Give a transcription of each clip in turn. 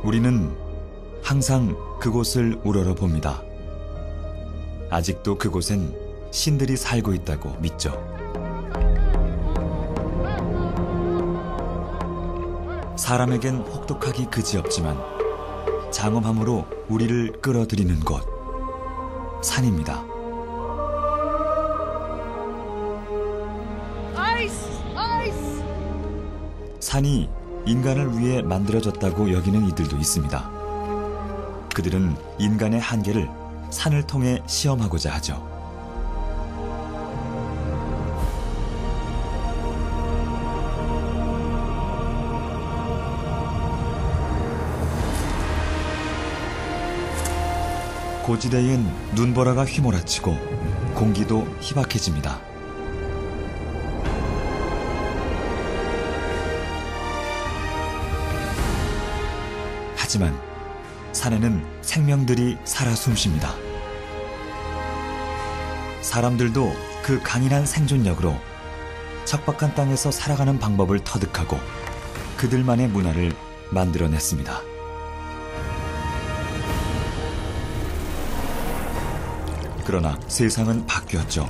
우리는 항상 그곳을 우러러 봅니다. 아직도 그곳엔 신들이 살고 있다고 믿죠. 사람에겐 혹독하기 그지없지만 장엄함으로 우리를 끌어들이는 곳, 산입니다. 산이 인간을 위해 만들어졌다고 여기는 이들도 있습니다. 그들은 인간의 한계를 산을 통해 시험하고자 하죠. 고지대엔 눈보라가 휘몰아치고 공기도 희박해집니다. 하지만 산에는 생명들이 살아 숨쉽니다. 사람들도 그 강인한 생존력으로 척박한 땅에서 살아가는 방법을 터득하고 그들만의 문화를 만들어냈습니다. 그러나 세상은 바뀌었죠.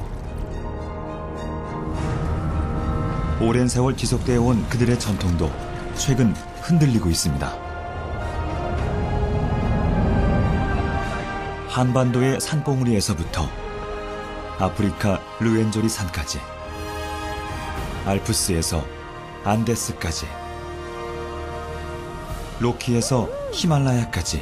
오랜 세월 지속되어 온 그들의 전통도 최근 흔들리고 있습니다. 한반도의 산봉우리에서부터 아프리카 르웬조리 산까지, 알프스에서 안데스까지, 로키에서 히말라야까지,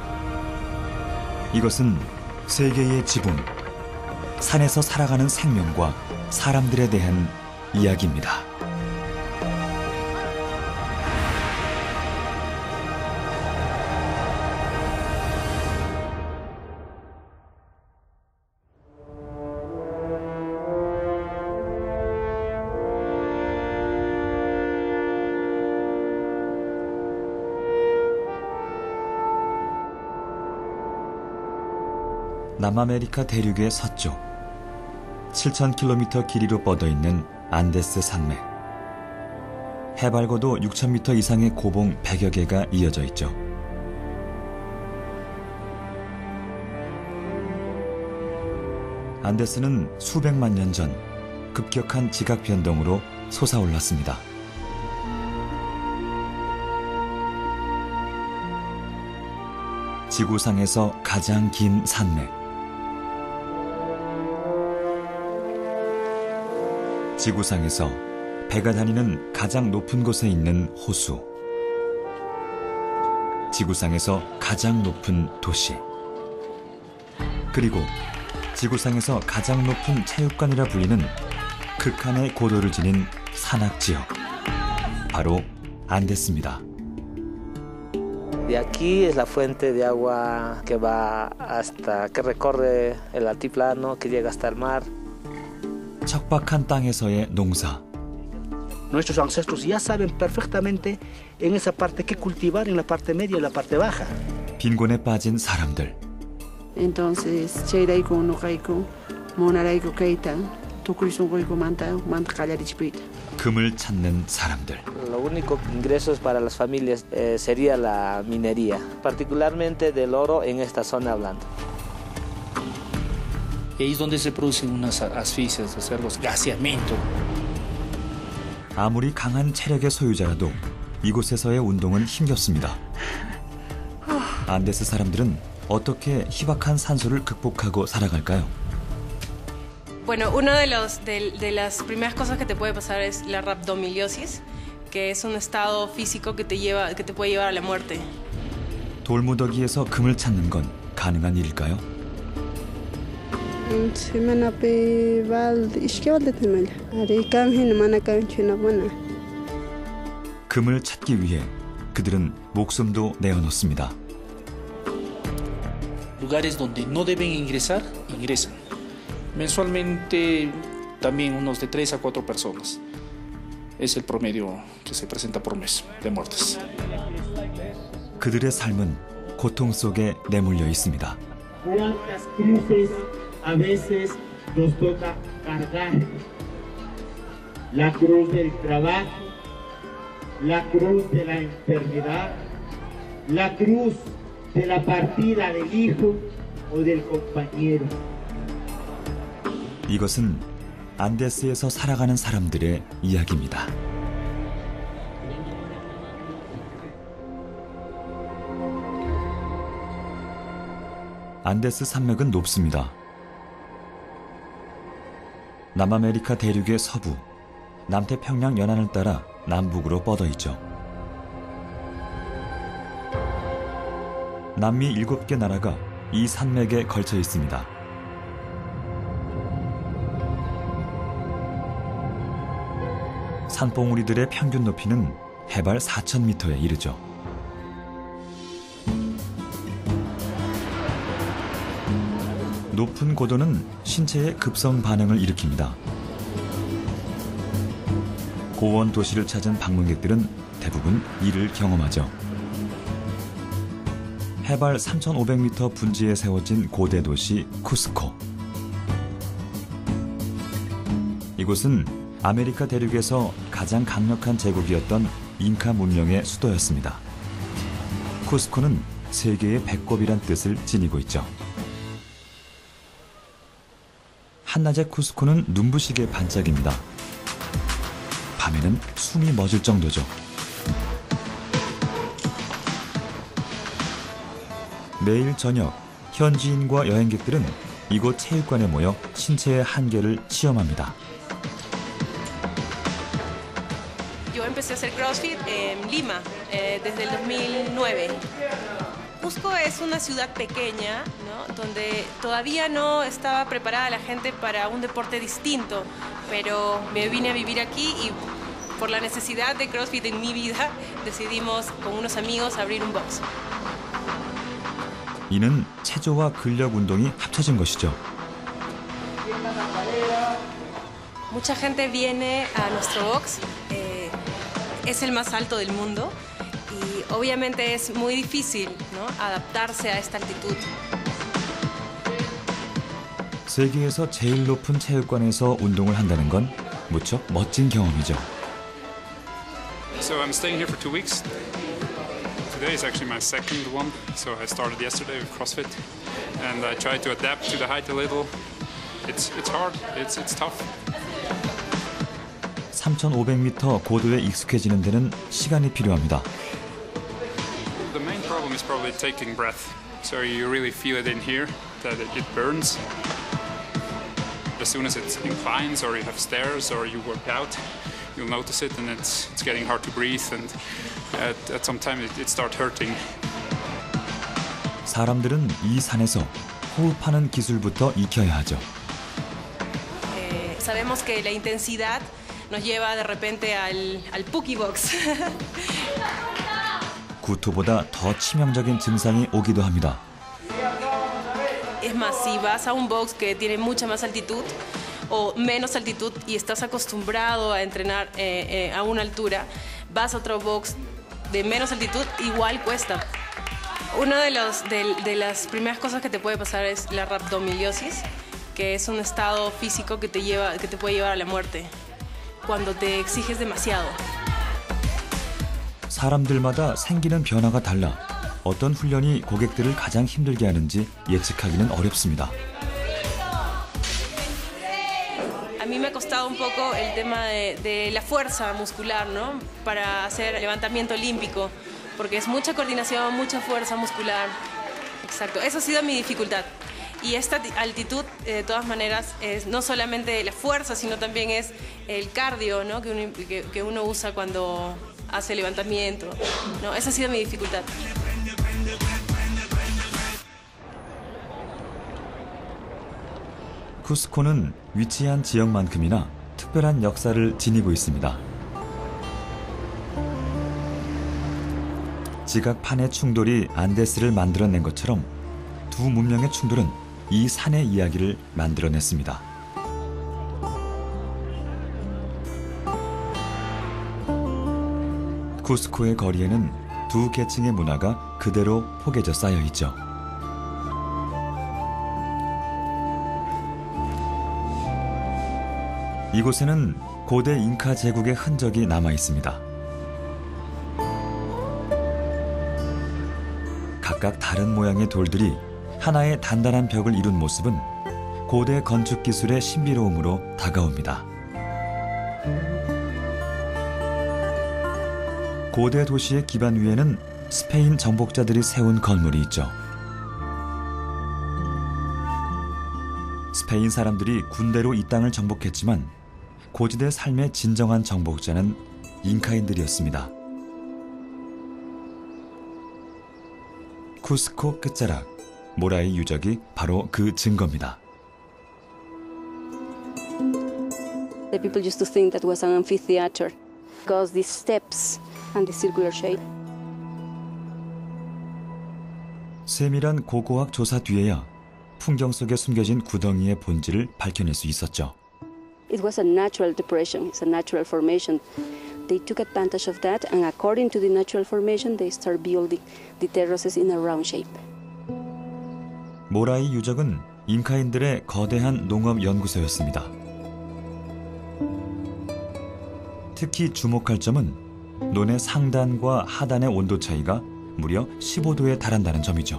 이것은 세계의 지붕, 산에서 살아가는 생명과 사람들에 대한 이야기입니다. 남아메리카 대륙의 서쪽 7,000km 길이로 뻗어있는 안데스 산맥. 해발고도 6,000m 이상의 고봉 100여 개가 이어져 있죠. 안데스는 수백만 년 전 급격한 지각 변동으로 솟아올랐습니다. 지구상에서 가장 긴 산맥. 지구상에서 배가 다니는 가장 높은 곳에 있는 호수. 지구상에서 가장 높은 도시. 그리고 지구상에서 가장 높은 체육관이라 불리는 극한의 고도를 지닌 산악지역. 바로 안데스입니다. De aquí es la fuente de agua que va hasta, que recorre el altiplano, que llega hasta el mar. 척박한 땅에서의 농사. Nuestros ancestros ya saben perfectamente en esa parte qué cultivar en la parte media y la parte baja. 빈곤에 빠진 사람들. Entonces, cheiraigo no raigo, monaraigo keita, tukurisongoigo manta callarich. 금을 찾는 사람들. Lo único ingresos para las familias sería la minería, particularmente del oro en esta zona hablando. Ahí es donde se producen unas asfixias de cerdos, gaseamiento. 아무리 강한 체력의 소유자라도 이곳에서의 운동은 힘겹습니다. 안데스 사람들은 어떻게 희박한 산소를 극복하고 살아갈까요? Bueno, una de las primeras cosas que te puede pasar es la rhabdomyosis, que es un estado físico que te puede llevar a la muerte. 돌무더기에서 금을 찾는 건 가능한 일일까요? 금을 찾기 위해 그들은 목숨도 내어놓습니다. Lugares donde no deben ingresar, ingresan. Mensualmente también unos de 3 a 4 personas. Es el promedio que se presenta por mes de muertes. 그들의 삶은 고통 속에 내몰려 있습니다. ¿Cuántas cruces a veces nos toca cargar? La cruz del trabajo, la cruz de la enfermedad, la cruz de la partida del hijo o del compañero. 이것은 안데스에서 살아가는 사람들의 이야기입니다. 안데스 산맥은 높습니다. 남아메리카 대륙의 서부, 남태평양 연안을 따라 남북으로 뻗어 있죠. 남미 7개 나라가 이 산맥에 걸쳐 있습니다. 산봉우리들의 평균 높이는 해발 4,000m에 이르죠. 높은 고도는 신체의 급성 반응을 일으킵니다. 고원 도시를 찾은 방문객들은 대부분 이를 경험하죠. 해발 3,500m 분지에 세워진 고대 도시 쿠스코. 이곳은 아메리카 대륙에서 가장 강력한 제국이었던 잉카 문명의 수도였습니다. 쿠스코는 세계의 배꼽이란 뜻을 지니고 있죠. 한낮에 쿠스코는 눈부시게 반짝입니다. 밤에는 숨이 멎을 정도죠. 매일 저녁 현지인과 여행객들은 이곳 체육관에 모여 신체의 한계를 시험합니다. Yo empecé a hacer CrossFit en Lima desde el 2009. Cusco es una ciudad pequeña, ¿no? Donde todavía no estaba preparada la gente para un deporte distinto, pero me vine a vivir aquí y por la necesidad de CrossFit en mi vida decidimos con unos amigos abrir un box. 이는 체조와 근력 운동이 합쳐진 것이죠. Mucha gente viene a nuestro box, es el más alto del mundo. Y obviamente es muy difícil, ¿no? adaptarse a esta altitud. 세계에서 제일 높은 체육관에서 운동을 한다는 건 무척 멋진 경험이죠. So I'm staying here for 2 weeks. Today is actually my second one. So I started yesterday with CrossFit, and I try to adapt to the height a little. It's hard. It's tough. 3,500m 고도에 익숙해지는 데는 시간이 필요합니다. The main problem is probably taking breath. So you really feel it in here, that it burns. As soon as it inclines or you have stairs or you work out, you'll notice it and it's getting hard to breathe and at some time it starts hurting. 사람들은 이 산에서 호흡하는 기술부터 익혀야 하죠. Sabemos que la intensidad nos lleva de repente al Puki Box. 구토보다 더 치명적인 증상이 오기도 합니다. Es más, si vas a un box que tiene mucha más altitud o menos altitud y estás acostumbrado a entrenar a una altura, vas a otro box de menos altitud, igual cuesta. Una de las primeras cosas que te puede pasar es la rhabdomyolysis, que es un estado físico que te puede llevar a la muerte cuando te exiges demasiado. 사람들마다 생기는 변화가 달라 어떤 훈련이 고객들을 가장 힘들게 하는지 예측하기는 어렵습니다. A mí me ha costado un poco el tema de la fuerza muscular, ¿no? Para hacer levantamiento olímpico, porque es mucha coordinación, mucha fuerza muscular. Exacto, eso ha sido mi dificultad. Y esta altitud, de todas maneras, es no solamente la fuerza, sino también es el cardio, ¿no? que uno usa cuando hace levantamiento, ¿no? Esa ha sido mi dificultad. 쿠스코는 위치한 지역만큼이나 특별한 역사를 지니고 있습니다. 지각판의 충돌이 안데스를 만들어낸 것처럼 두 문명의 충돌은 이 산의 이야기를 만들어냈습니다. 쿠스코의 거리에는 두 계층의 문화가 그대로 포개져 쌓여 있죠. 이곳에는 고대 잉카 제국의 흔적이 남아 있습니다. 각각 다른 모양의 돌들이 하나의 단단한 벽을 이룬 모습은 고대 건축 기술의 신비로움으로 다가옵니다. 고대 도시의 기반 위에는 스페인 정복자들이 세운 건물이 있죠. 스페인 사람들이 군대로 이 땅을 정복했지만 고지대 삶의 진정한 정복자는 잉카인들이었습니다. 쿠스코 끝자락, 모라이 유적이 바로 그 증거입니다. The people used to think that was an amphitheater because these steps and the circular shape. 세밀한 고고학 조사 뒤에야 풍경 속에 숨겨진 구덩이의 본질을 밝혀낼 수 있었죠. It was a natural depression, it's a natural formation. They took advantage of that and according to the natural formation they start building the terraces in a round shape. 모라이 유적은 잉카인들의 거대한 농업 연구소였습니다. 특히 주목할 점은 논의 상단과 하단의 온도 차이가 무려 15도에 달한다는 점이죠.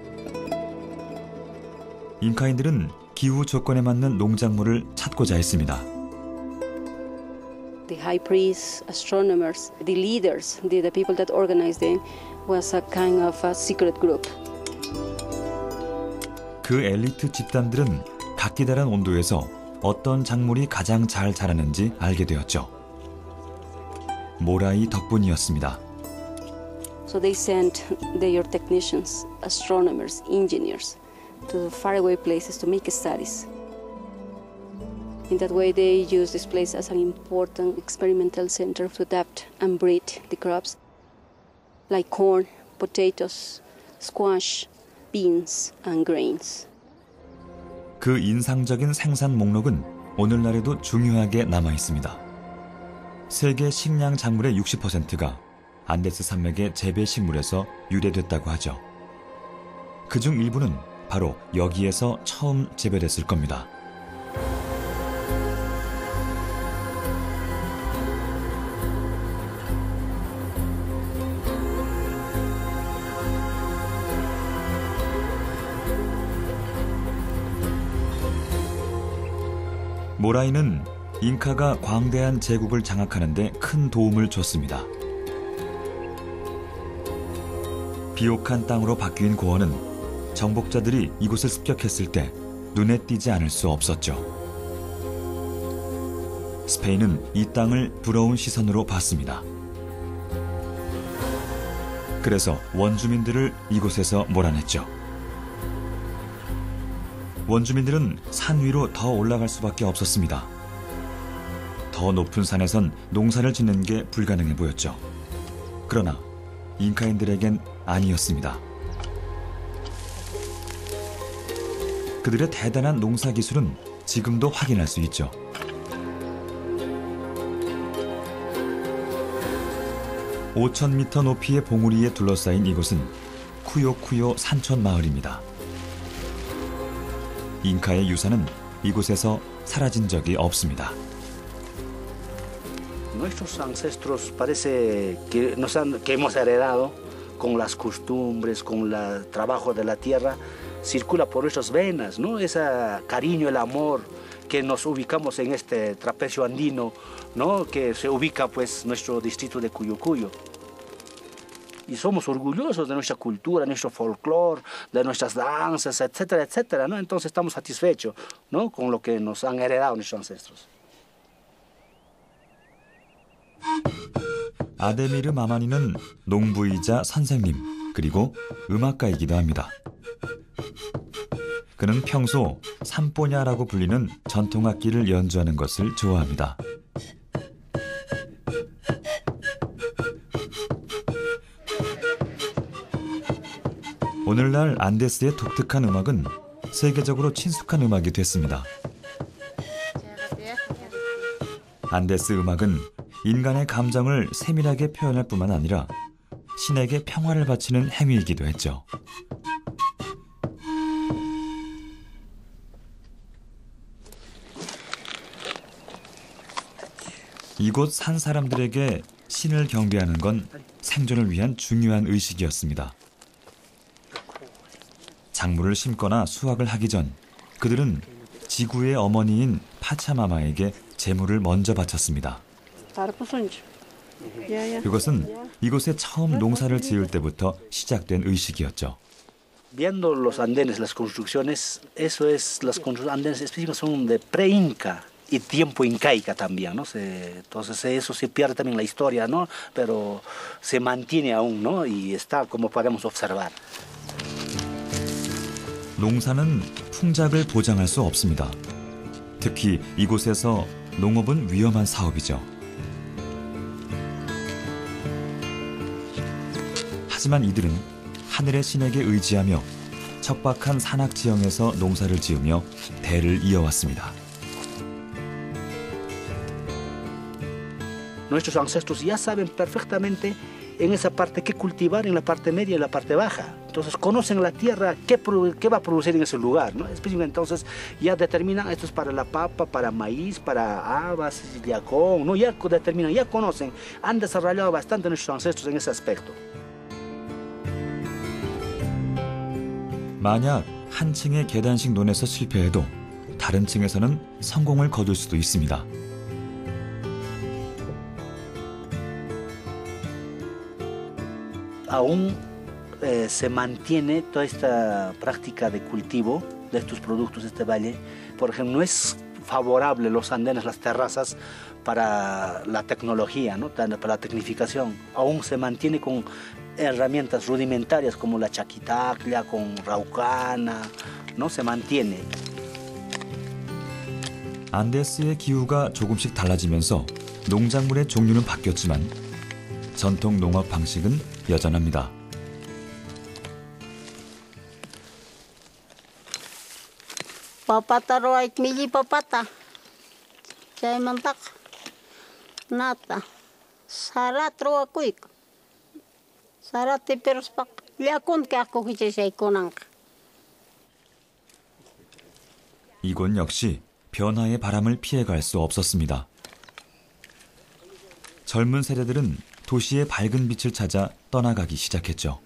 잉카인들은 기후 조건에 맞는 농작물을 찾고자 했습니다. The high priests, astronomers, the leaders, the people that organized them was a kind of a secret group. 그 엘리트 집단들은 각기 다른 온도에서 어떤 작물이 가장 잘 자라는지 알게 되었죠. 모라이 덕분이었습니다. So they sent their technicians, astronomers, engineers to faraway places to make studies. In that way they used this place as an important experimental center to adapt and breed the crops like corn, potatoes, squash, beans and grains. 그 인상적인 생산 목록은 오늘날에도 중요하게 남아 있습니다. 세계 식량 작물의 60%가 안데스 산맥의 재배 식물에서 유래됐다고 하죠. 그중 일부는 바로 여기에서 처음 재배됐을 겁니다. 모라이는 잉카가 광대한 제국을 장악하는 데 큰 도움을 줬습니다. 비옥한 땅으로 바뀐 고원은 정복자들이 이곳을 습격했을 때 눈에 띄지 않을 수 없었죠. 스페인은 이 땅을 부러운 시선으로 봤습니다. 그래서 원주민들을 이곳에서 몰아냈죠. 원주민들은 산 위로 더 올라갈 수밖에 없었습니다. 더 높은 산에선 농사를 짓는 게 불가능해 보였죠. 그러나 잉카인들에겐 아니었습니다. 그들의 대단한 농사 기술은 지금도 확인할 수 있죠. (5,000m) 높이의 봉우리에 둘러싸인 이곳은 쿠요쿠요 산촌 마을입니다. 잉카의 유산은 이곳에서 사라진 적이 없습니다. Nuestros ancestros parece que hemos heredado con las costumbres, con el trabajo de la tierra, circula por nuestras venas, ¿no? Ese cariño, el amor que nos ubicamos en este trapecio andino, ¿no? Que se ubica pues nuestro distrito de Cuyucuyo. Y somos orgullosos de nuestra cultura, nuestro folclore, de nuestras danzas, etcétera, etcétera, ¿no? Entonces estamos satisfechos, ¿no? Con lo que nos han heredado nuestros ancestros. 아데미르 마마니는 농부이자 선생님, 그리고 음악가이기도 합니다. 그는 평소 삼뽀냐라고 불리는 전통악기를 연주하는 것을 좋아합니다. 오늘날 안데스의 독특한 음악은 세계적으로 친숙한 음악이 됐습니다. 안데스 음악은 인간의 감정을 세밀하게 표현할 뿐만 아니라 신에게 평화를 바치는 행위이기도 했죠. 이곳 산 사람들에게 신을 경배하는 건 생존을 위한 중요한 의식이었습니다. 작물을 심거나 수확을 하기 전 그들은 지구의 어머니인 파차마마에게 제물을 먼저 바쳤습니다. 그것은 이곳에 처음 농사를 지을 때부터 시작된 의식이었죠. Viendo los andenes, las construcciones, eso es, las andenes específicos son de pre-inca y tiempo incaica también, ¿no? Entonces eso se pierde también la historia, ¿no? Pero se mantiene aún, ¿no? Y está como podemos observar. 농사는 풍작을 보장할 수 없습니다. 특히 이곳에서 농업은 위험한 사업이죠. 하지만 이들은 하늘의 신에게 의지하며 척박한 산악 지형에서 농사를 지으며 대를 이어왔습니다. Nuestros ancestros ya saben perfectamente en esa parte qué cultivar en la parte media y la parte baja. Entonces conocen la tierra, qué va a producir en ese lugar, ¿no? Entonces ya determinan esto es para la papa, para maíz, para habas, yacón, ¿no? Ya determinan, ya conocen, han desarrollado bastante nuestros ancestros en ese aspecto. 만약 한 층의 계단식 논에서 실패해도 다른 층에서는 성공을 거둘 수도 있습니다. Aún se mantiene toda esta práctica de cultivo de estos productos de este valle. Por ejemplo, no es favorable los andenes, las terrazas para la tecnología, ¿no? Para la tecnificación. Aún se mantiene con herramientas rudimentarias como la chaquitaclia, con raucana, ¿no? Se mantiene. 안데스의 기후가 조금씩 달라지면서 농작물의 종류는 바뀌었지만 전통 농업 방식은 여전합니다. Papata roait mili papata. Chay mantak. Nata. Sarat roa kuik. Sarat te perspak. Liakon ke ako hichesay konang. 이곳 역시 변화의 바람을 피해갈 수 없었습니다. 젊은 세대들은 도시의 밝은 빛을 찾아 떠나가기 시작했죠.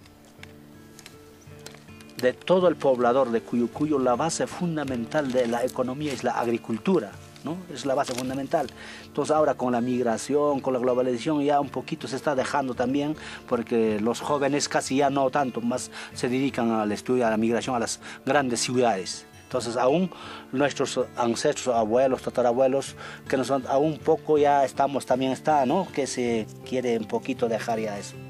De todo el poblador de Cuyo, la base fundamental de la economía es la agricultura, ¿no? Es la base fundamental. Entonces ahora con la migración, con la globalización ya un poquito se está dejando también, porque los jóvenes casi ya no tanto, más se dedican al estudio, a la migración a las grandes ciudades. Entonces aún nuestros ancestros, abuelos, tatarabuelos, que nosotros aún poco ya estamos, también está, ¿no? Que se quiere un poquito dejar ya eso.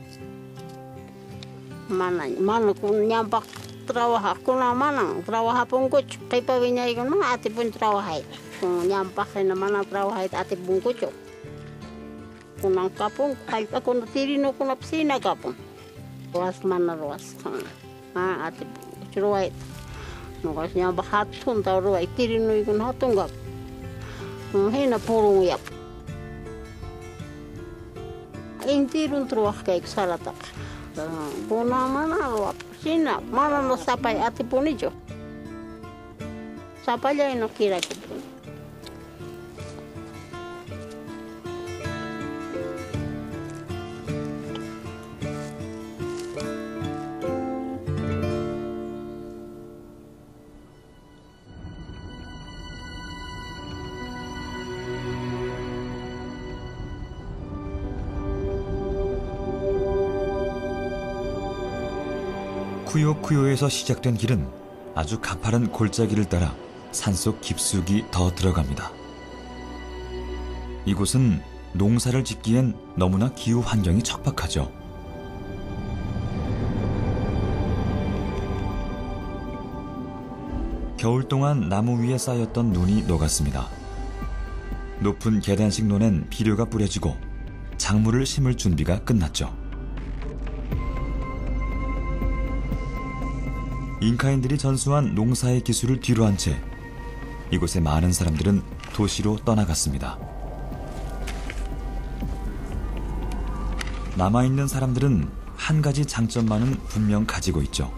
Mano con ñampa trabaja con la mano, trabaja con cocho. Kay pa vinya ikon mga ate pun trabaja. Kung ñampa kay na mana trabaja ate pun cocho. Kung ang kapong kay pa kung tirino kung apsina kapong. Ruas mana ruas. Ate ruwait. Nukas niya bahatun tao ruwait tirino ikon hatungap. Hina purong yap. Intirun truwak kay salatak. Puna mana luap sina mana no sapai ati punijo sapaya no kira que 쿠요쿠요에서 시작된 길은 아주 가파른 골짜기를 따라 산속 깊숙이 더 들어갑니다. 이곳은 농사를 짓기엔 너무나 기후 환경이 척박하죠. 겨울 동안 나무 위에 쌓였던 눈이 녹았습니다. 높은 계단식 논엔 비료가 뿌려지고 작물을 심을 준비가 끝났죠. 잉카인들이 전수한 농사의 기술을 뒤로한 채 이곳의 많은 사람들은 도시로 떠나갔습니다. 남아있는 사람들은 한 가지 장점만은 분명 가지고 있죠.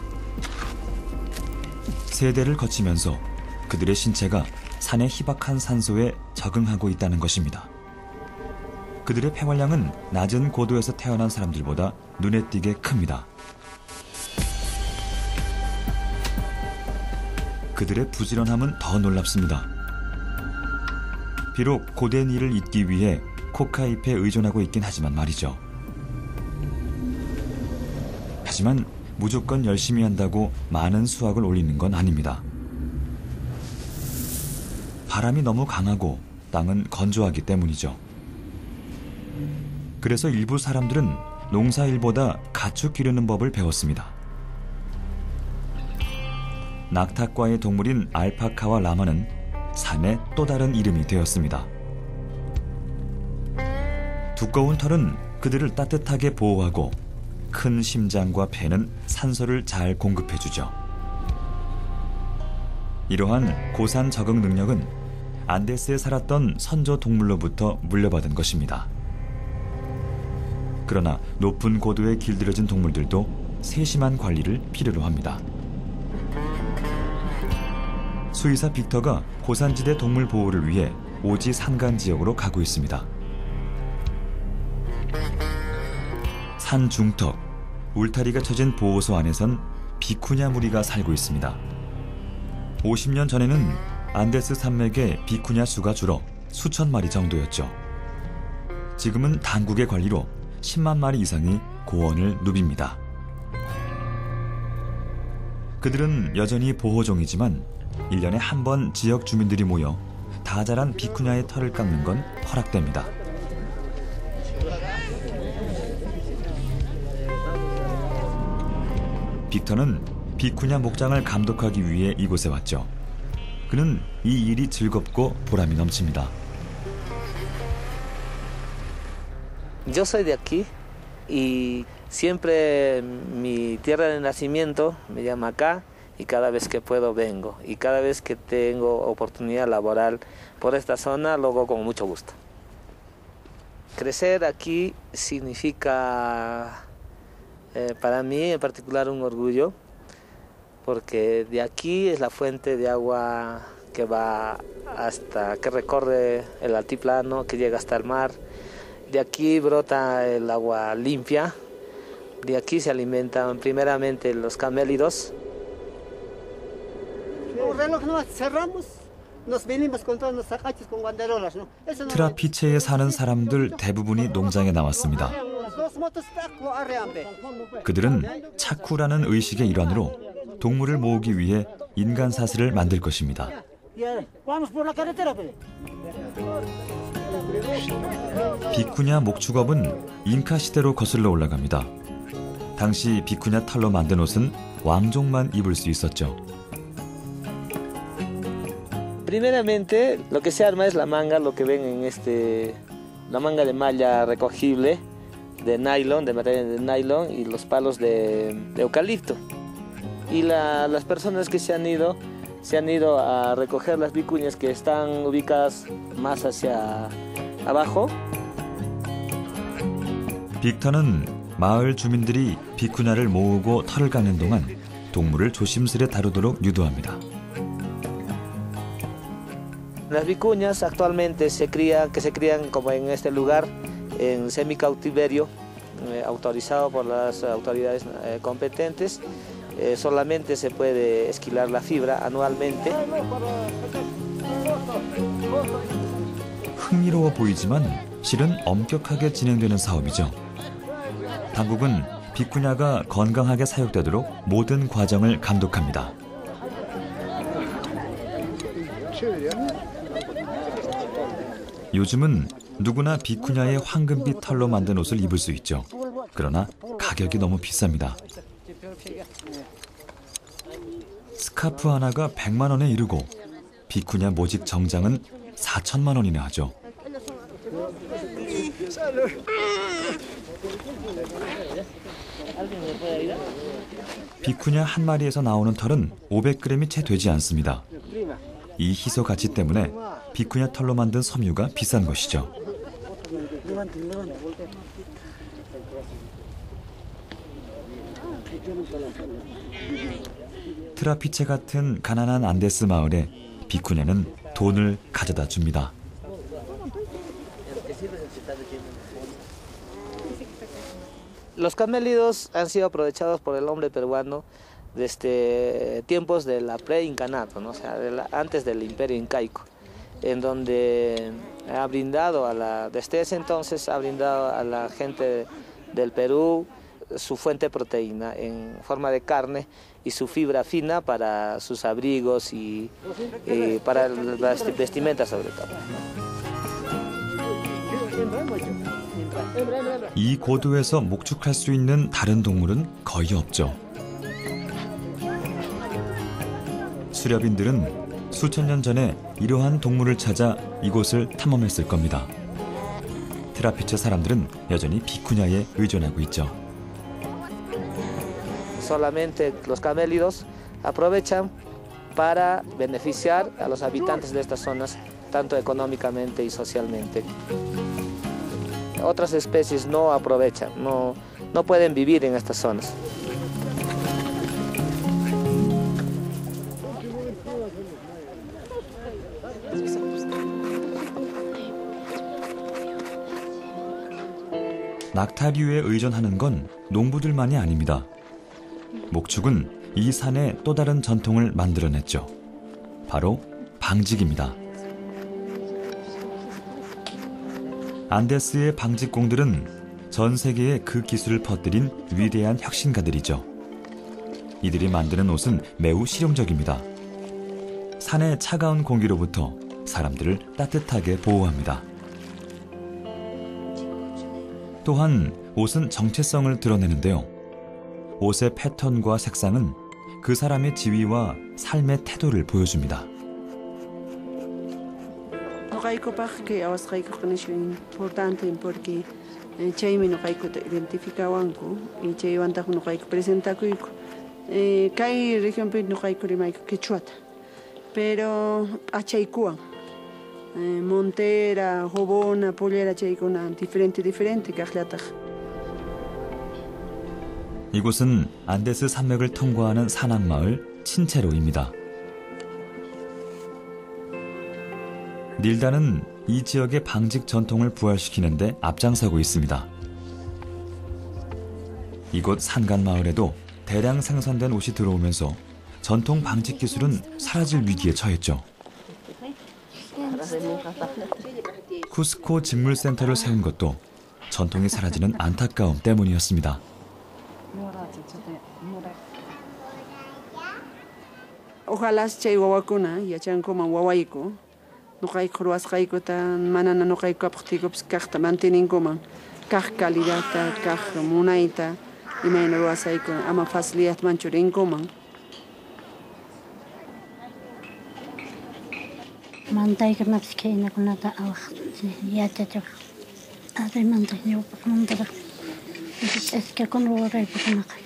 세대를 거치면서 그들의 신체가 산의 희박한 산소에 적응하고 있다는 것입니다. 그들의 폐활량은 낮은 고도에서 태어난 사람들보다 눈에 띄게 큽니다. 그들의 부지런함은 더 놀랍습니다. 비록 고된 일을 잇기 위해 코카잎에 의존하고 있긴 하지만 말이죠. 하지만 무조건 열심히 한다고 많은 수확을 올리는 건 아닙니다. 바람이 너무 강하고 땅은 건조하기 때문이죠. 그래서 일부 사람들은 농사일보다 가축 기르는 법을 배웠습니다. 낙타과의 동물인 알파카와 라마는 삶의 또 다른 이름이 되었습니다. 두꺼운 털은 그들을 따뜻하게 보호하고 큰 심장과 폐는 산소를 잘 공급해주죠. 이러한 고산 적응 능력은 안데스에 살았던 선조 동물로부터 물려받은 것입니다. 그러나 높은 고도에 길들여진 동물들도 세심한 관리를 필요로 합니다. 수의사 빅터가 고산지대 동물 보호를 위해 오지 산간 지역으로 가고 있습니다. 산 중턱, 울타리가 쳐진 보호소 안에선 비쿠냐 무리가 살고 있습니다. 50년 전에는 안데스 산맥의 비쿠냐 수가 줄어 수천 마리 정도였죠. 지금은 당국의 관리로 10만 마리 이상이 고원을 누빕니다. 그들은 여전히 보호종이지만 1년에 한 번 지역 주민들이 모여 다 자란 비쿠냐의 털을 깎는 건 허락됩니다. 빅터는 비쿠냐 목장을 감독하기 위해 이곳에 왔죠. 그는 이 일이 즐겁고 보람이 넘칩니다. Yo soy de aquí y siempre mi tierra de nacimiento me llama acá y cada vez que puedo vengo y cada vez que tengo oportunidad laboral por esta zona lo hago con mucho gusto. Crecer aquí significa para mí en particular un orgullo porque de aquí es la fuente de agua que va hasta que recorre el altiplano, que llega hasta el mar. De aquí brota el agua limpia, de aquí se alimentan primeramente los camélidos. 트라피체에 사는 사람들 대부분이 농장에 나왔습니다. 그들은 차쿠라는 의식의 일환으로 동물을 모으기 위해 인간 사슬을 만들 것입니다. 비쿠냐 목축업은 잉카 시대로 거슬러 올라갑니다. 당시 비쿠냐 털로 만든 옷은 왕족만 입을 수 있었죠. Primeramente lo que se arma es la manga, lo que ven en la manga de malla recogible de nylon, de material de nylon y los palos de eucalipto. Y las personas que se han ido a recoger las vicuñas que están ubicadas más hacia abajo. 빅터는 마을 주민들이 비쿠냐를 모으고 털을 깎는 동안 동물을 조심스레 다루도록 유도합니다. Las vicuñas actualmente se crían como en este lugar en semicautiverio, autorizado por las autoridades competentes. Solamente se puede esquilar la fibra anualmente. 흥미로워 보이지만 실은 엄격하게 진행되는 사업이죠. 당국은 비쿠냐가 건강하게 사육되도록 모든 과정을 감독합니다. 요즘은 누구나 비쿠냐의 황금빛 털로 만든 옷을 입을 수 있죠. 그러나 가격이 너무 비쌉니다. 스카프 하나가 100만 원에 이르고 비쿠냐 모직 정장은 4천만 원이나 하죠. 비쿠냐 한 마리에서 나오는 털은 500g이 채 되지 않습니다. 이 희소 가치 때문에 비쿠냐 털로 만든 섬유가 비싼 것이죠. 트라피체 같은 가난한 안데스 마을에 비쿠냐는 돈을 가져다 줍니다. Los camélidos han sido aprovechados por el hombre peruano desde tiempos de la pre-incanato, ¿no? O sea, antes del imperio incaico, en donde ha brindado desde ese entonces ha brindado a la gente del Perú su fuente de proteína en forma de carne y su fibra fina para sus abrigos y para las vestimentas sobre todo. 이 고도에서 목축할 수 있는 다른 동물은 거의 없죠. 수렵인들은 수천 년 전에 이러한 동물을 찾아 이곳을 탐험했을 겁니다. 트라피체 사람들은 여전히 비쿠냐에 의존하고 있죠. Solamente los camélidos aprovechan para beneficiar a los habitantes de estas zonas, tanto económicamente y socialmente. Otras especies no aprovechan, no pueden vivir en estas zonas. 낙타류에 의존하는 건 농부들만이 아닙니다. 목축은 이 산의 또 다른 전통을 만들어냈죠. 바로 방직입니다. 안데스의 방직공들은 전 세계에 그 기술을 퍼뜨린 위대한 혁신가들이죠. 이들이 만드는 옷은 매우 실용적입니다. 산의 차가운 공기로부터 사람들을 따뜻하게 보호합니다. 또한 옷은 정체성을 드러내는데요. 옷의 패턴과 색상은 그 사람의 지위와 삶의 태도를 보여줍니다. Montera, Jobona, Pollera, Chaicona, diferente, Carlata. 이곳은 안데스 산맥을 통과하는 산악마을 친체로입니다. 닐다는 이 지역의 방직 전통을 부활시키는 데 앞장서고 있습니다. 이곳 산간마을에도 대량 생산된 옷이 들어오면서 전통 방직 기술은 사라질 위기에 처했죠. 쿠스코 직물센터를 세운 것도 전통이 사라지는 안타까움 때문이었습니다. Ojalá chay wawakuna yachankuman wawayku nuqayku ruwasqaykuna manana nuqayku apaqtiykupas kaqta mantininkuman kaq calidadta kaq munayta imayna ruwasqaykuna ama facilidadmanchu rinkuman. Mantaykunapas khaynakunata yachachaq adrimanta ñawpaqmantaq iskakuna ruwaraypukunaqa.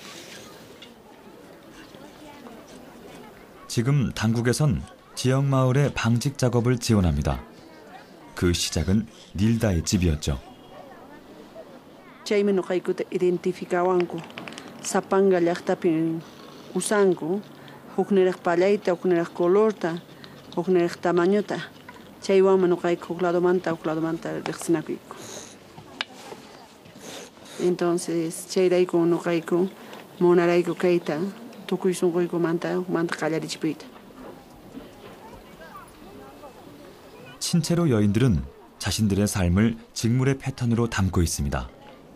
지금 당국에선 지역 마을의 방직 작업을 지원합니다. 그 시작은 닐다의 집이었죠. Chaymi nuqaykuta identificawanku sapanga llaqtapi usanku hukniraq pallayta, hukniraq colorta, hukniraq tamañota. Chaywanmi nuqayku huk ladumanta riqsinakuyku. Entonces chayrayku nuqayku munarayku kayta tukuy sunquykumanta qallarishpuyta. 친체로 여인들은 자신들의 삶을 직물의 패턴으로 담고 있습니다.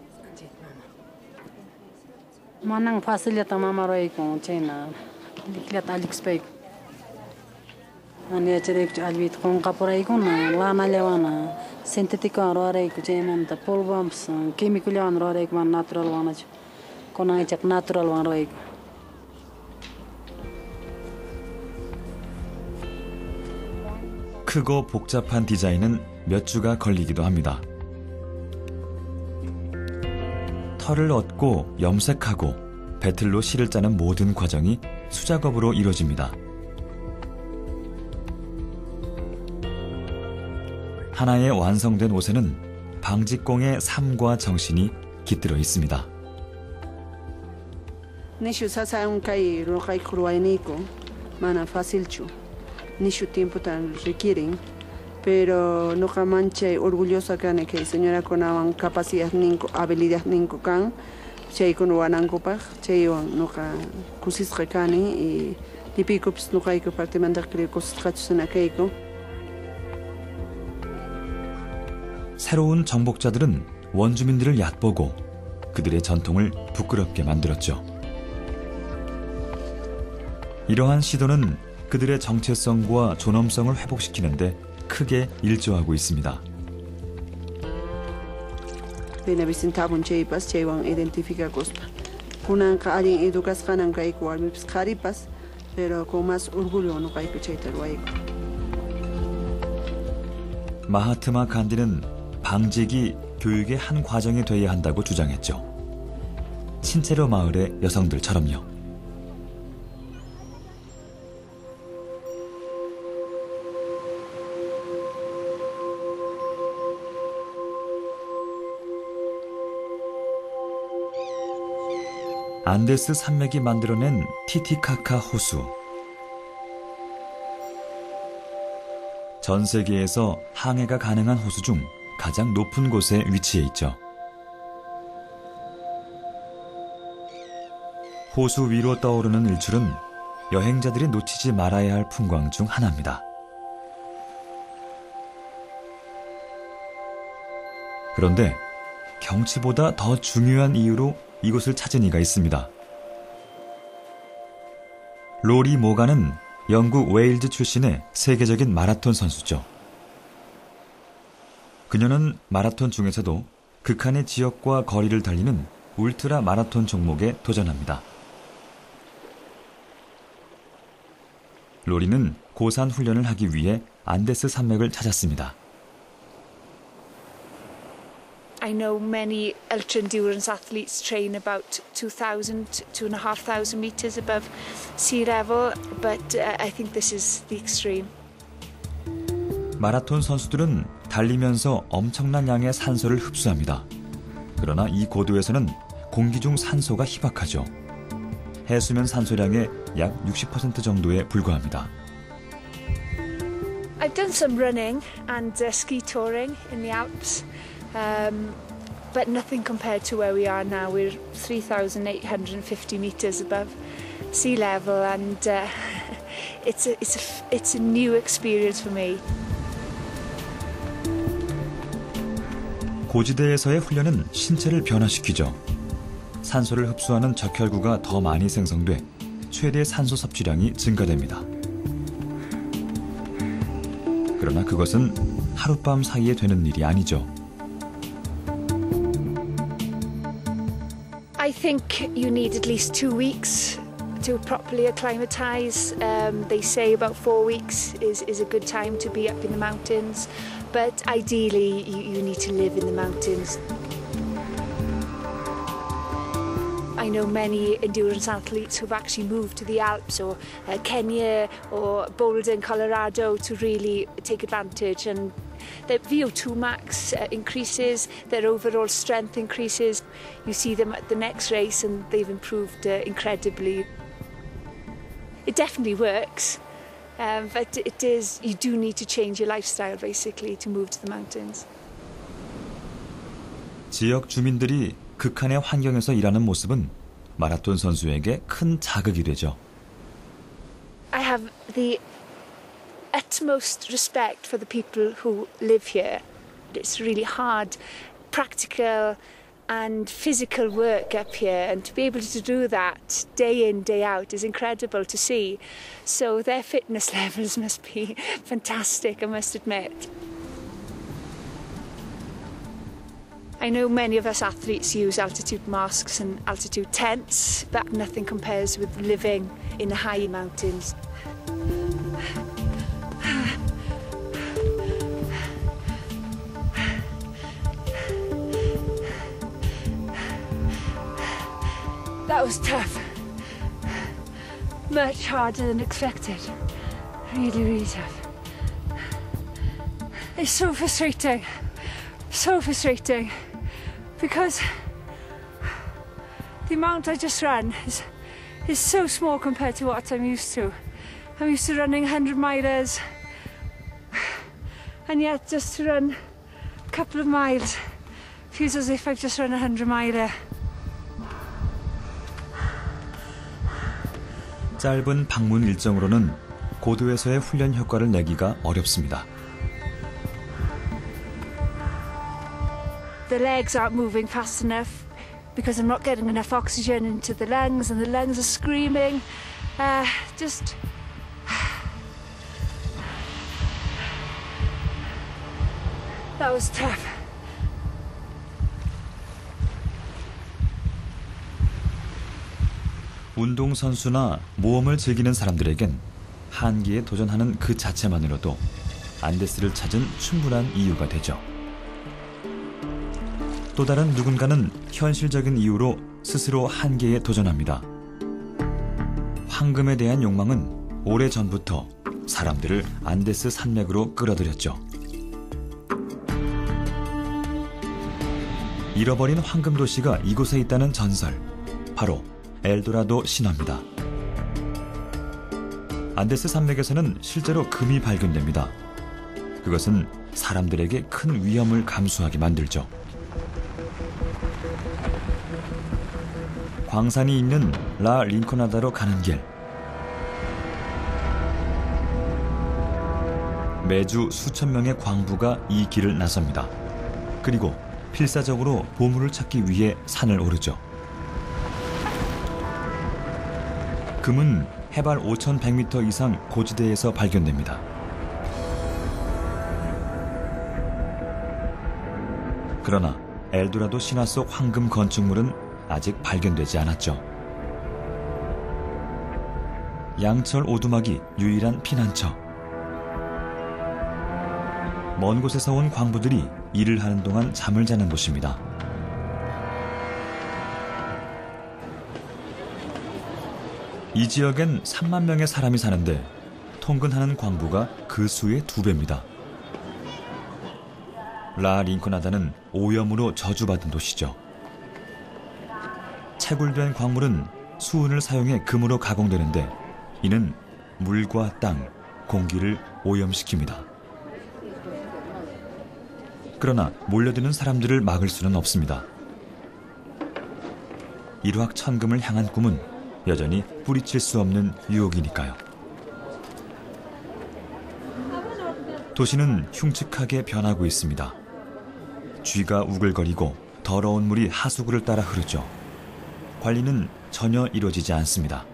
Manang facilita mamarayku chayna liklata alikspayku. Ani acharayku albit qonqapuraykuna lana llawana sintético ruwarayku chaymanta polvampas químico llawan ruwarayku man natural wanachu. Kunanchaq natural wan ruwarayku. 크고 복잡한 디자인은 몇 주가 걸리기도 합니다. 털을 얻고 염색하고 배틀로 실을 짜는 모든 과정이 수작업으로 이루어집니다. 하나의 완성된 옷에는 방직공의 삶과 정신이 깃들어 있습니다. Nishu sasaun kai ruqayku ruwayniku mana facilchu. Nishu tiempo tan requieren, pero nuqa mancha orgullosa kani que señora kunawan capacidad ninku, habilidad ninku kan, chayku wanankupak chaywan nuqa kusisqa kani y lipikupis nuqayku partimanta kusisqachusuna kayku. 새로운 정복자들은 원주민들을 얕보고 그들의 전통을 부끄럽게 만들었죠. 이러한 시도는 그들의 정체성과 존엄성을 회복시키는데 크게 일조하고 있습니다. Binabisin tabun chaypas chaywan identificakuspa. Kunanqa allin educasqanan kayku warmipis qharipas, pero con más orgullo nuqayku chayta ruwayku. 마하트마 간디는 방직이 교육의 한 과정이 돼야 한다고 주장했죠. 친체로 마을의 여성들처럼요. 안데스 산맥이 만들어낸 티티카카 호수. 전 세계에서 항해가 가능한 호수 중 가장 높은 곳에 위치해 있죠. 호수 위로 떠오르는 일출은 여행자들이 놓치지 말아야 할 풍광 중 하나입니다. 그런데 경치보다 더 중요한 이유로 이곳을 찾은 이가 있습니다. 로리 모간은 영국 웨일즈 출신의 세계적인 마라톤 선수죠. 그녀는 마라톤 중에서도 극한의 지역과 거리를 달리는 울트라 마라톤 종목에 도전합니다. 로리는 고산 훈련을 하기 위해 안데스 산맥을 찾았습니다. I know many ultra-endurance athletes train about 2,000 to 2,500 meters above sea level, but I think this is the extreme. 마라톤 선수들은 달리면서 엄청난 양의 산소를 흡수합니다. 그러나 이 고도에서는 공기 중 산소가 희박하죠. 해수면 산소량의 약 60% 정도에 불과합니다. I've done some running and ski touring in the Alps. But nothing compared to where we are now. We're 3,850 meters above sea level, and it's a new experience for me. 고지대에서의 훈련은 신체를 변화시키죠. 산소를 흡수하는 적혈구가 더 많이 생성돼 최대 산소 섭취량이 증가됩니다. 그러나 그것은 하룻밤 사이에 되는 일이 아니죠. I think you need at least 2 weeks to properly acclimatise. They say about 4 weeks is a good time to be up in the mountains, but ideally you need to live in the mountains. I know many endurance athletes who've actually moved to the Alps or Kenya or Boulder in Colorado to really take advantage, and their VO2 max increases, their overall strength increases. You see them at the next race and they've improved incredibly. It definitely works, but you do need to change your lifestyle basically to move to the mountains. 지역 주민들이 극한의 환경에서 일하는 모습은 마라톤 선수에게 큰 자극이 되죠. I have the utmost respect for the people who live here. It's really hard, practical and physical work up here, and to be able to do that day in, day out is incredible to see. So their fitness levels must be fantastic, I must admit. I know many of us athletes use altitude masks and altitude tents, but nothing compares with living in the high mountains. That was tough. Much harder than expected. Really, really tough. It's so frustrating. So frustrating. Because the amount I just ran is so small compared to what I'm used to. I'm used to running 100 milers, and yet just to run a couple of miles feels as if I've just run a 100 miler. 짧은 방문 일정으로는 고도에서의 훈련 효과를 내기가 어렵습니다. The legs aren't moving fast enough because I'm not getting enough oxygen into the lungs and the lungs are screaming. That was tough. 운동선수나 모험을 즐기는 사람들에겐 한계에 도전하는 그 자체만으로도 안데스를 찾은 충분한 이유가 되죠. 또 다른 누군가는 현실적인 이유로 스스로 한계에 도전합니다. 황금에 대한 욕망은 오래전부터 사람들을 안데스 산맥으로 끌어들였죠. 잃어버린 황금 도시가 이곳에 있다는 전설, 바로 엘도라도 신화입니다. 안데스 산맥에서는 실제로 금이 발견됩니다. 그것은 사람들에게 큰 위험을 감수하게 만들죠. 광산이 있는 라 린코나다로 가는 길. 매주 수천 명의 광부가 이 길을 나섭니다. 그리고 필사적으로 보물을 찾기 위해 산을 오르죠. 금은 해발 5,100m 이상 고지대에서 발견됩니다. 그러나 엘도라도 신화 속 황금 건축물은 아직 발견되지 않았죠. 양철 오두막이 유일한 피난처. 먼 곳에서 온 광부들이 일을 하는 동안 잠을 자는 곳입니다. 이 지역엔 3만 명의 사람이 사는데 통근하는 광부가 그 수의 2배입니다. 라 린코나다는 오염으로 저주받은 도시죠. 채굴된 광물은 수은을 사용해 금으로 가공되는데 이는 물과 땅, 공기를 오염시킵니다. 그러나 몰려드는 사람들을 막을 수는 없습니다. 일확천금을 향한 꿈은 여전히 뿌리칠 수 없는 유혹이니까요. 도시는 흉측하게 변하고 있습니다. 쥐가 우글거리고 더러운 물이 하수구를 따라 흐르죠. 관리는 전혀 이루어지지 않습니다.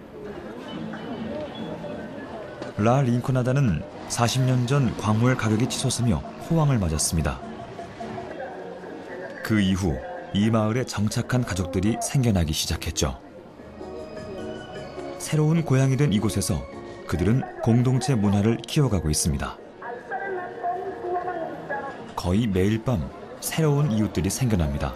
라 린코나다는 40년 전 광물 가격이 치솟으며 호황을 맞았습니다. 그 이후 이 마을에 정착한 가족들이 생겨나기 시작했죠. 새로운 고향이 된 이곳에서 그들은 공동체 문화를 키워가고 있습니다. 거의 매일 밤 새로운 이웃들이 생겨납니다.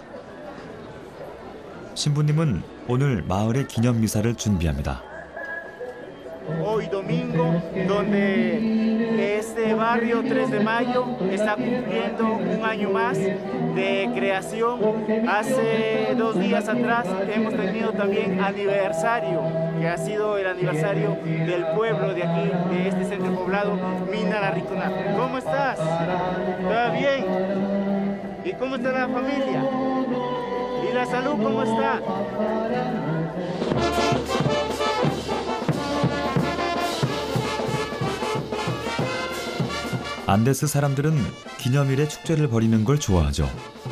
신부님은 오늘 마을의 기념 미사를 준비합니다. Hoy domingo, donde este barrio 3 de Mayo está cumpliendo un año más de creación. Hace 2 días atrás hemos tenido también aniversario, que ha sido el aniversario del pueblo de aquí, de este centro poblado, Mina La Rinconada. ¿Cómo estás? ¿Todo bien? ¿Y cómo está la familia? ¿Y la salud cómo está? 안데스 사람들은 기념일에 축제를 벌이는 걸 좋아하죠.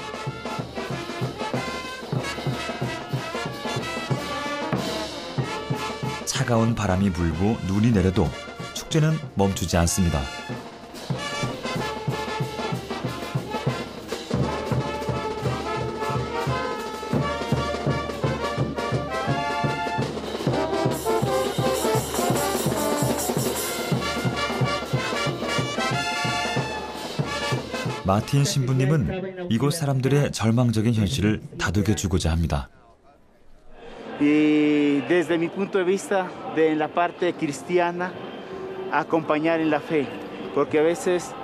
차가운 바람이 불고 눈이 내려도 축제는 멈추지 않습니다. 마틴 신부님은 이곳 사람들의 절망적인 현실을 다독여주고자 합니다. Y desde mi punto de vista, de la parte cristiana, acompañar en la fe, porque a veces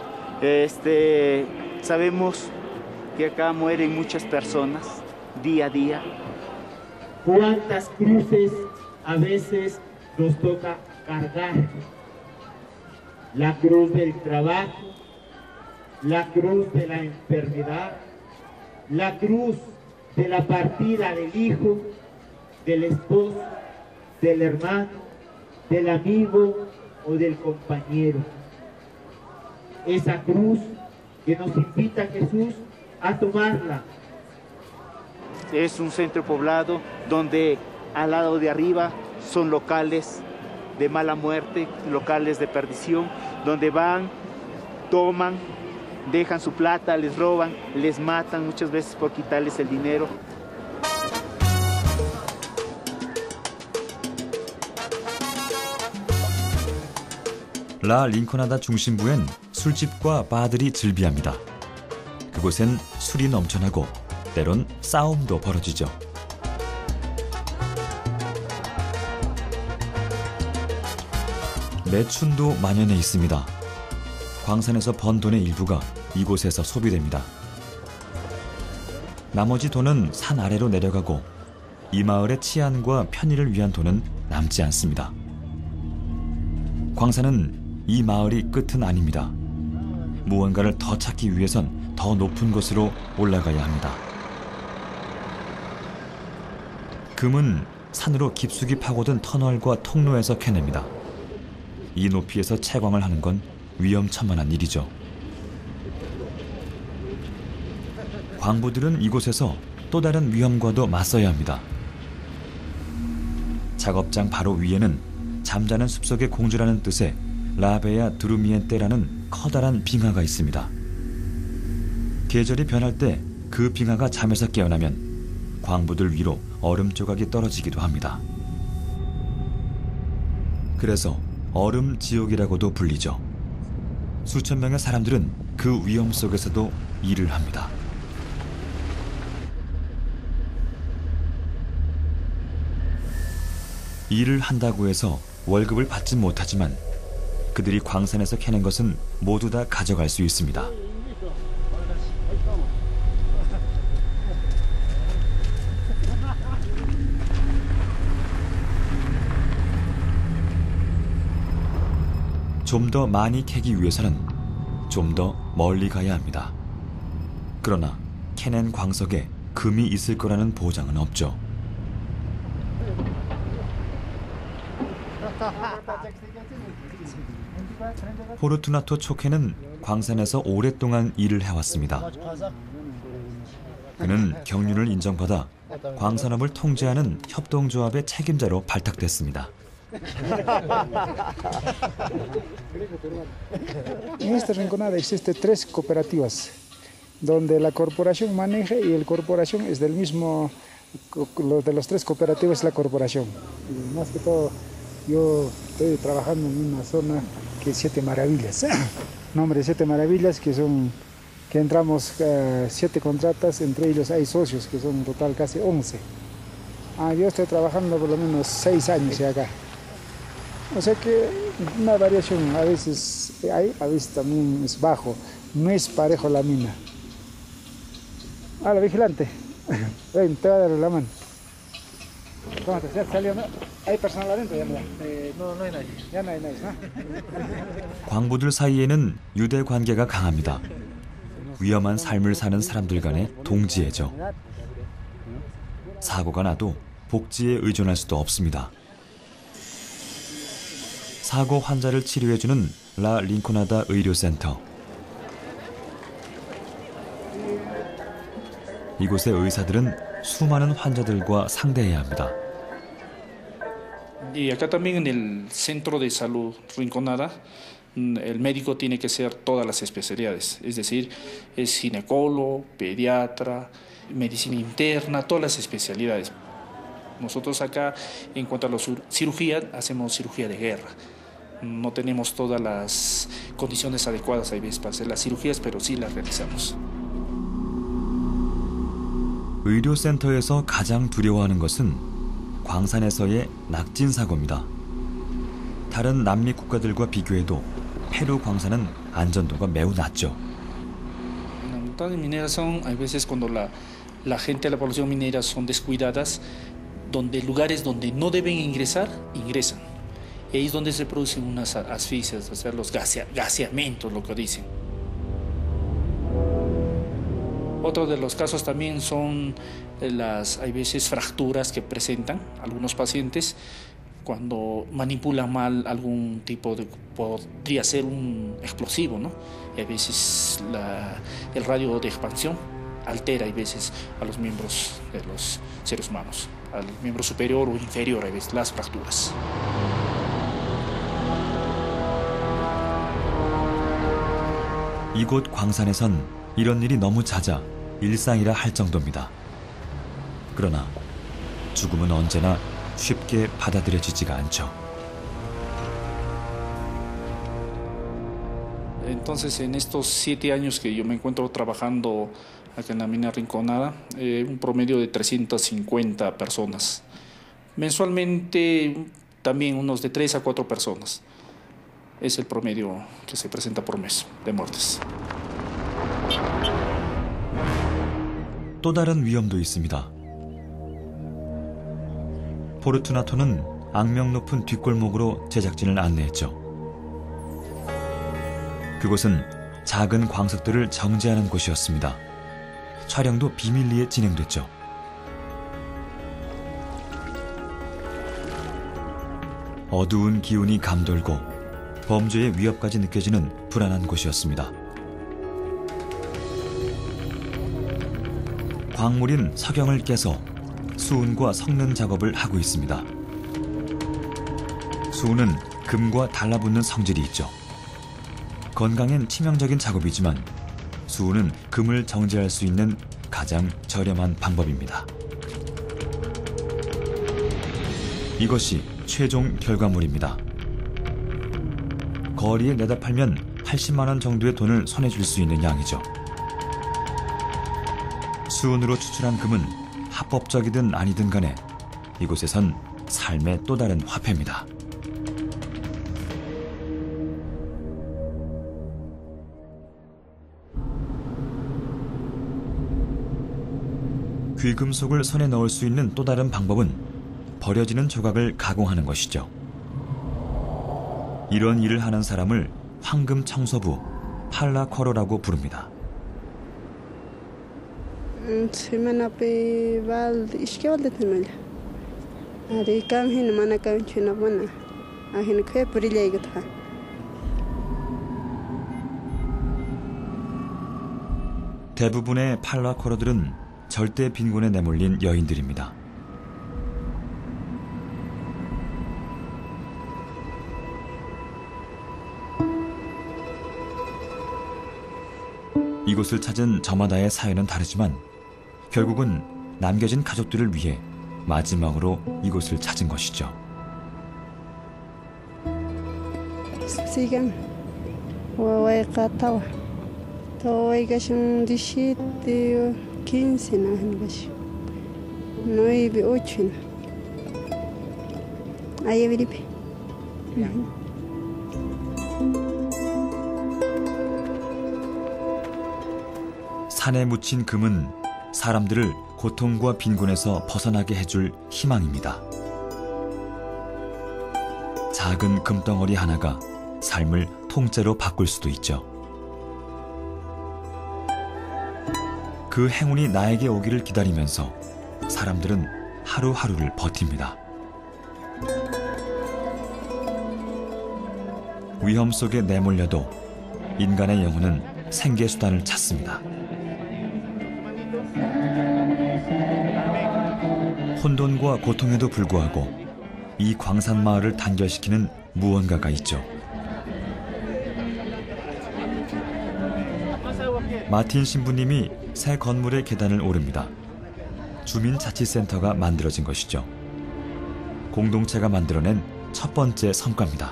sabemos que acá mueren muchas personas día a día. ¿Cuántas cruces a veces nos toca cargar? La cruz del trabajo, la cruz de la enfermedad, la cruz de la partida del hijo, del esposo, del hermano, del amigo o del compañero. Esa cruz que nos invita Jesús a tomarla. Es un centro poblado donde al lado de arriba son locales de mala muerte, locales de perdición, donde van, toman, dejan su plata, les roban, les matan muchas veces por quitarles el dinero. 라 링코나다 중심부엔 술집과 바들이 즐비합니다. 그곳엔 술이 넘쳐나고 때론 싸움도 벌어지죠. 매춘도 만연해 있습니다. 광산에서 번 돈의 일부가 이곳에서 소비됩니다. 나머지 돈은 산 아래로 내려가고 이 마을의 치안과 편의를 위한 돈은 남지 않습니다. 광산은 이 마을이 끝은 아닙니다. 무언가를 더 찾기 위해선 더 높은 곳으로 올라가야 합니다. 금은 산으로 깊숙이 파고든 터널과 통로에서 캐냅니다. 이 높이에서 채광을 하는 건 위험천만한 일이죠. 광부들은 이곳에서 또 다른 위험과도 맞서야 합니다. 작업장 바로 위에는 잠자는 숲속의 공주라는 뜻의 라베야 두루미엔테라는 커다란 빙하가 있습니다. 계절이 변할 때 그 빙하가 잠에서 깨어나면 광부들 위로 얼음 조각이 떨어지기도 합니다. 그래서 얼음 지옥이라고도 불리죠. 수천 명의 사람들은 그 위험 속에서도 일을 합니다. 일을 한다고 해서 월급을 받지 못하지만 그들이 광산에서 캐낸 것은 모두 다 가져갈 수 있습니다. 좀 더 많이 캐기 위해서는 좀 더 멀리 가야 합니다. 그러나 캐낸 광석에 금이 있을 거라는 보장은 없죠. 포르투나토 초케는 광산에서 오랫동안 일을 해왔습니다. 그는 경륜을 인정받아 광산업을 통제하는 협동조합의 책임자로 발탁됐습니다. En esta rinconada existen 3 cooperativas, donde la corporación maneja y la corporación es del mismo, lo de las 3 cooperativas es la corporación. Y más que todo, yo estoy trabajando en una zona que es 7 Maravillas. Nombre de 7 Maravillas, que entramos 7 contratas, entre ellos hay socios, que son en total casi 11. Yo estoy trabajando por lo menos 6 años ya acá. O sea que una variación a veces hay, a veces también es bajo. No es parejo la mina. Hola, vigilante. Ven, te voy a dar la mano. ¿Cómo te estás saliendo? ¿Hay personal adentro? No hay nadie. Ya no hay nadie, ¿no? 광부들 사이에는 유대 관계가 강합니다. 위험한 삶을 사는 사람들 간의 동지애죠. 사고가 나도 복지에 의존할 수도 없습니다. 사고 환자를 치료해주는 라 링코나다 의료센터. 이곳의 의사들은 수많은 환자들과 상대해야 합니다. Y acá también en el centro de salud Rinconada, el médico tiene que ser todas las especialidades, es decir, es ginecólogo, pediatra, medicina interna, todas las especialidades. Nosotros acá, en cuanto a la cirugía, hacemos cirugía de guerra. No tenemos todas las condiciones adecuadas a veces para hacer las cirugías, pero sí las realizamos. 의료센터에서 가장 두려워하는 것은 광산에서의 낙진 사고입니다. 다른 남미 국가들과 비교해도 페루 광산은 안전도가 매우 낮죠. En las montañas mineras son, hay veces cuando la gente de la población minera son descuidadas, donde lugares donde no deben ingresar, ingresan. Y ahí es donde se producen unas asfixias, o sea, los gaseamientos, lo que dicen. Otro de los casos también son hay veces fracturas que presentan algunos pacientes cuando manipula mal algún tipo de... podría ser un explosivo, ¿no? Y a veces el radio de expansión altera a veces a los miembros de los seres humanos, al miembro superior o inferior, a veces las fracturas. 이곳 광산에선 이런 일이 너무 잦아 일상이라 할 정도입니다. 그러나 죽음은 언제나 쉽게 받아들여지지가 않죠. Entonces, en estos 7 años que yo me encuentro trabajando acá en la mina Rinconada, un promedio de 350 personas. Mensualmente también unos de 3 a 4 personas. Es el promedio que se presenta por mes de muertes. 또 다른 위험도 있습니다. 포르투나토는 악명 높은 뒷골목으로 제작진을 안내했죠. 그곳은 작은 광석들을 정제하는 곳이었습니다. 촬영도 비밀리에 진행됐죠. 어두운 기운이 감돌고 범죄의 위협까지 느껴지는 불안한 곳이었습니다. 광물인 석영을 깨서 수은과 섞는 작업을 하고 있습니다. 수은은 금과 달라붙는 성질이 있죠. 건강엔 치명적인 작업이지만 수은은 금을 정제할 수 있는 가장 저렴한 방법입니다. 이것이 최종 결과물입니다. 거리에 내다 팔면 80만 원 정도의 돈을 손에 쥘 수 있는 양이죠. 수은으로 추출한 금은 합법적이든 아니든 간에 이곳에선 삶의 또 다른 화폐입니다. 귀금속을 손에 넣을 수 있는 또 다른 방법은 버려지는 조각을 가공하는 것이죠. 이런 일을 하는 사람을 황금 청소부, 팔라코로라고 부릅니다. 대부분의 팔라코로들은 절대 빈곤에 내몰린 여인들입니다. 이곳을 찾은 저마다의 사연은 다르지만 결국은 남겨진 가족들을 위해 마지막으로 이곳을 찾은 것이죠. 산에 묻힌 금은 사람들을 고통과 빈곤에서 벗어나게 해줄 희망입니다. 작은 금덩어리 하나가 삶을 통째로 바꿀 수도 있죠. 그 행운이 나에게 오기를 기다리면서 사람들은 하루하루를 버팁니다. 위험 속에 내몰려도 인간의 영혼은 생계수단을 찾습니다. 혼돈과 고통에도 불구하고 이 광산 마을을 단결시키는 무언가가 있죠. 마틴 신부님이 새 건물의 계단을 오릅니다. 주민자치센터가 만들어진 것이죠. 공동체가 만들어낸 첫 번째 성과입니다.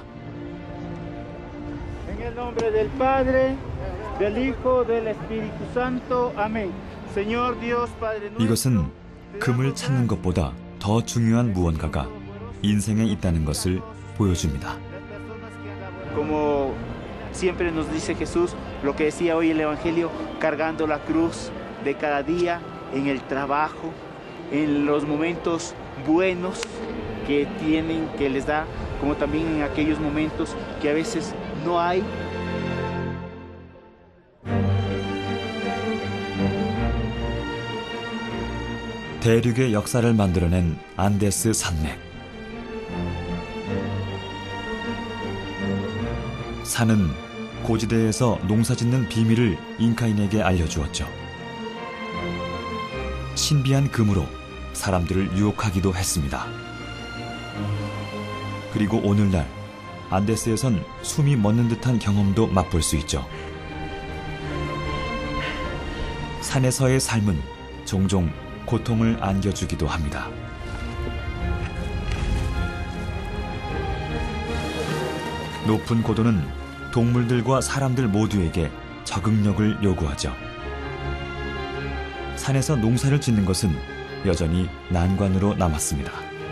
En el nombre del Padre, del Hijo, del Espíritu Santo. Amén. Señor Dios Padre nuestro. 이것은 금을 찾는 것보다 더 중요한 무언가가 인생에 있다는 것을 보여줍니다. Como siempre nos dice Jesús, lo que decía hoy el Evangelio, cargando la cruz de cada día en el trabajo, en los momentos buenos que tienen, que les da, como también en aquellos momentos que a veces no hay. 대륙의 역사를 만들어낸 안데스 산맥. 산은 고지대에서 농사짓는 비밀을 잉카인에게 알려주었죠. 신비한 금으로 사람들을 유혹하기도 했습니다. 그리고 오늘날 안데스에선 숨이 멎는 듯한 경험도 맛볼 수 있죠. 산에서의 삶은 종종 고통을 안겨주기도 합니다. 높은 고도는 동물들과 사람들 모두에게 적응력을 요구하죠. 산에서 농사를 짓는 것은 여전히 난관으로 남았습니다.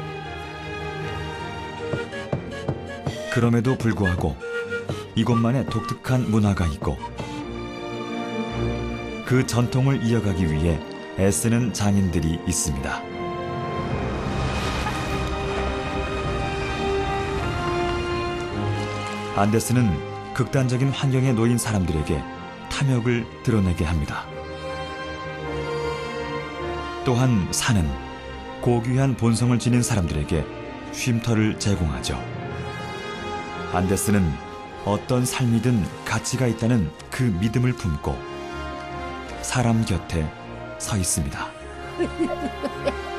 그럼에도 불구하고 이곳만의 독특한 문화가 있고 그 전통을 이어가기 위해 애쓰는 장인들이 있습니다. 안데스는 극단적인 환경에 놓인 사람들에게 탐욕을 드러내게 합니다. 또한 산은 고귀한 본성을 지닌 사람들에게 쉼터를 제공하죠. 안데스는 어떤 삶이든 가치가 있다는 그 믿음을 품고 사람 곁에 서 있습니다.